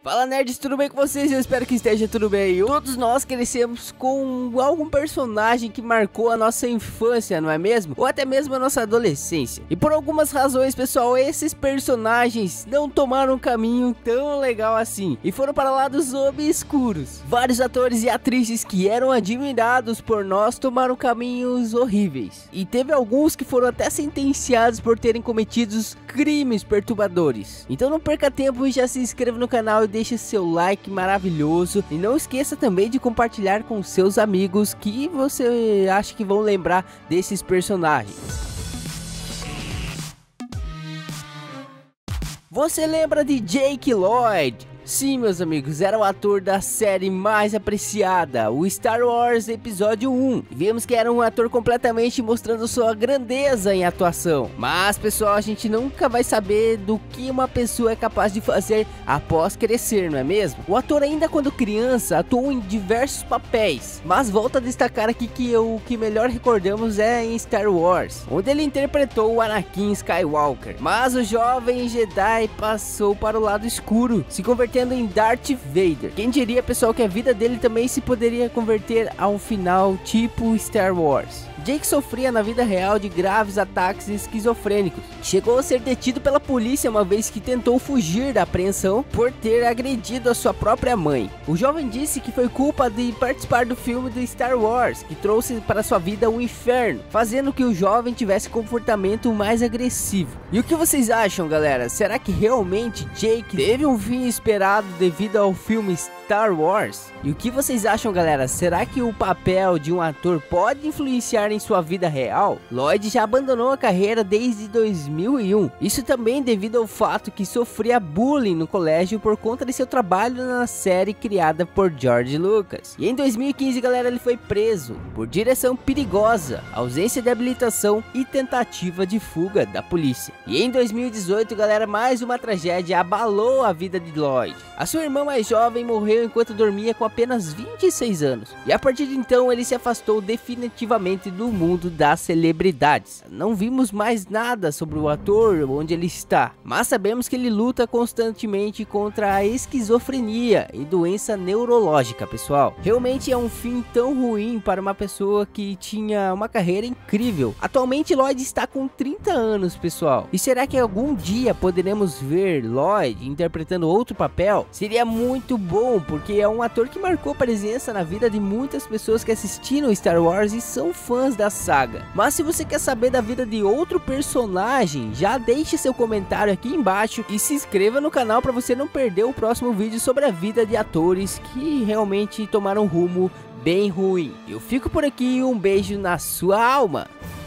Fala nerds, tudo bem com vocês? Eu espero que esteja tudo bem. Todos nós crescemos com algum personagem que marcou a nossa infância, não é mesmo? Ou até mesmo a nossa adolescência. E por algumas razões, pessoal, esses personagens não tomaram um caminho tão legal assim e foram para lados obscuros. Vários atores e atrizes que eram admirados por nós tomaram caminhos horríveis. E teve alguns que foram até sentenciados por terem cometido crimes perturbadores. Então não perca tempo e já se inscreva no canal e deixe seu like maravilhoso. E não esqueça também de compartilhar com seus amigos que você acha que vão lembrar desses personagens. Você lembra de Jake Lloyd? Sim, meus amigos, era o ator da série mais apreciada, o Star Wars Episódio 1. Vimos que era um ator completamente mostrando sua grandeza em atuação. Mas, pessoal, a gente nunca vai saber do que uma pessoa é capaz de fazer após crescer, não é mesmo? O ator ainda quando criança atuou em diversos papéis, mas volta a destacar aqui que o que melhor recordamos é em Star Wars, onde ele interpretou o Anakin Skywalker. Mas o jovem Jedi passou para o lado escuro, se convertendo em Darth Vader. Quem diria, pessoal, que a vida dele também se poderia converter a um final tipo Star Wars. Jake sofria na vida real de graves ataques esquizofrênicos. Chegou a ser detido pela polícia uma vez que tentou fugir da apreensão por ter agredido a sua própria mãe. O jovem disse que foi culpa de participar do filme do Star Wars, que trouxe para sua vida um inferno, fazendo que o jovem tivesse comportamento mais agressivo. E o que vocês acham, galera? Será que realmente Jake teve um fim esperado devido ao filme Star Wars? E o que vocês acham, galera? Será que o papel de um ator pode influenciar em sua vida real? Lloyd já abandonou a carreira desde 2001. Isso também devido ao fato que sofria bullying no colégio por conta de seu trabalho na série criada por George Lucas. E em 2015, galera, ele foi preso por direção perigosa, ausência de habilitação e tentativa de fuga da polícia. E em 2018, galera, mais uma tragédia abalou a vida de Lloyd. A sua irmã mais jovem morreu enquanto dormia com apenas 26 anos. E a partir de então, ele se afastou definitivamente do mundo das celebridades. Não vimos mais nada sobre o ator, onde ele está, mas sabemos que ele luta constantemente contra a esquizofrenia e doença neurológica, pessoal. Realmente é um fim tão ruim para uma pessoa que tinha uma carreira incrível. Atualmente Lloyd está com 30 anos, pessoal. E será que algum dia poderemos ver Lloyd interpretando outro papel? Seria muito bom, porque é um ator que marcou presença na vida de muitas pessoas que assistiram Star Wars e são fãs da saga. Mas se você quer saber da vida de outro personagem, já deixe seu comentário aqui embaixo e se inscreva no canal para você não perder o próximo vídeo sobre a vida de atores que realmente tomaram um rumo bem ruim. Eu fico por aqui, um beijo na sua alma.